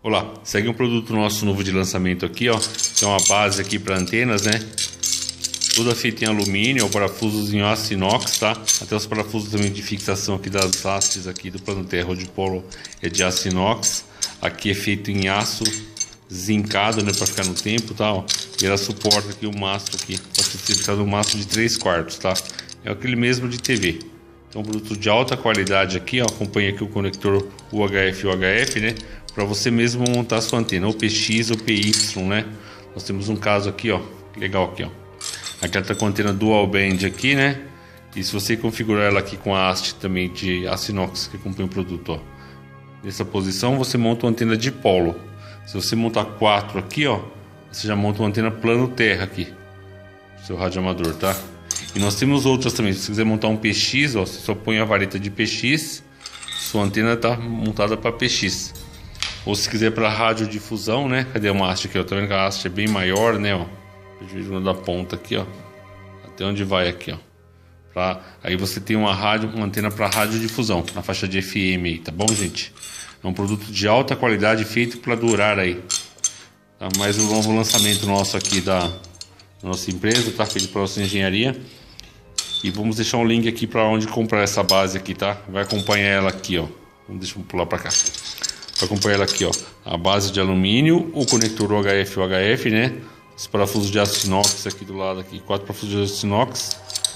Olá, segue um produto nosso novo de lançamento aqui, ó. Que é uma base aqui para antenas, né? Toda feita em alumínio, parafusos em aço inox, tá? Até os parafusos também de fixação aqui das hastes aqui do plano terra ou de polo é de aço inox. Aqui é feito em aço zincado, né? Para ficar no tempo, tá? Ó. E ela suporta aqui o mastro aqui. Pode ser fixado um mastro de 3/4, tá? É aquele mesmo de TV. Então, um produto de alta qualidade aqui, ó. Acompanha aqui o conector UHF e UHF, né? Para você mesmo montar sua antena, ou PX ou PY, né? Nós temos um caso aqui, ó, legal aqui, ó. Aqui ela tá com a antena dual band aqui, né? E se você configurar ela aqui com a haste também de aço inox que acompanha o produto, ó. Nessa posição você monta uma antena de polo. Se você montar 4 aqui, ó, você já monta uma antena plano terra aqui, seu rádio amador, tá? E nós temos outras também. Se você quiser montar um PX, ó, você só põe a vareta de PX, sua antena tá montada para PX. Ou se quiser para radiodifusão, né? Cadê uma haste aqui? Ó? Tá vendo que a haste é bem maior, né? Ó, vejo da ponta aqui, ó, até onde vai aqui, ó. Aí você tem uma antena para radiodifusão na faixa de FM aí, tá bom, gente? É um produto de alta qualidade feito para durar aí. Tá? Mais um novo lançamento nosso aqui da nossa empresa, tá? Feito para nossa engenharia. E vamos deixar um link aqui para onde comprar essa base aqui, tá? Vai acompanhar ela aqui, ó. Deixa eu pular para cá. Vai acompanhar ela aqui, ó. A base de alumínio, o conector UHF e UHF, né? Os parafusos de aço inox aqui do lado aqui, 4 parafusos de aço inox.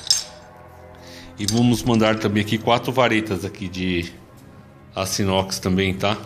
E vamos mandar também aqui 4 varetas aqui de aço inox também, tá?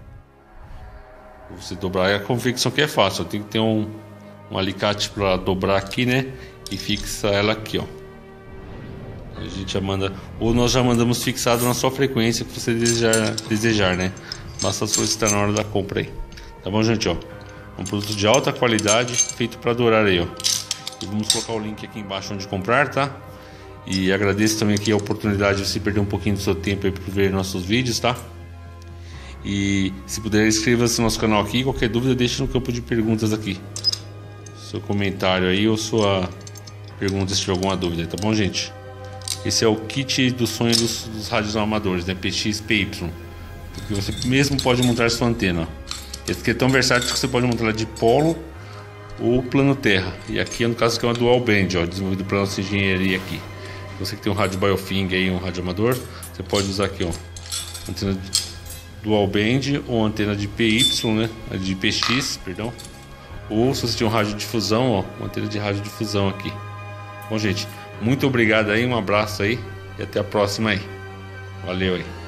Você dobrar a confecção que é fácil, tem que ter um alicate para dobrar aqui, né? E fixa ela aqui, ó. A gente já manda, ou nós já mandamos fixado na sua frequência que você desejar, né? Basta solicitar na hora da compra aí. Tá bom, gente, ó? Um produto de alta qualidade, feito para durar aí, ó. E vamos colocar o link aqui embaixo onde comprar, tá? E agradeço também aqui a oportunidade de você perder um pouquinho do seu tempo aí para ver nossos vídeos, tá? E se puder, inscreva-se no nosso canal aqui. Qualquer dúvida, deixe no campo de perguntas aqui seu comentário aí ou sua pergunta se tiver alguma dúvida, tá bom, gente? Esse é o kit do sonho dos rádios amadores, né? PX, PY. Porque você mesmo pode montar sua antena. Esse aqui é tão versátil que você pode montar ela de polo ou plano terra. E aqui no caso que é uma dual band, ó, desenvolvido para nossa engenharia aqui. Você que tem um rádio biofing aí, um rádio amador, você pode usar aqui, ó, antena dual band ou antena de PY, né? De PX, perdão. Ou se você tem um rádio difusão, ó, uma antena de rádio difusão aqui. Bom, gente, muito obrigado aí, um abraço aí e até a próxima aí. Valeu aí.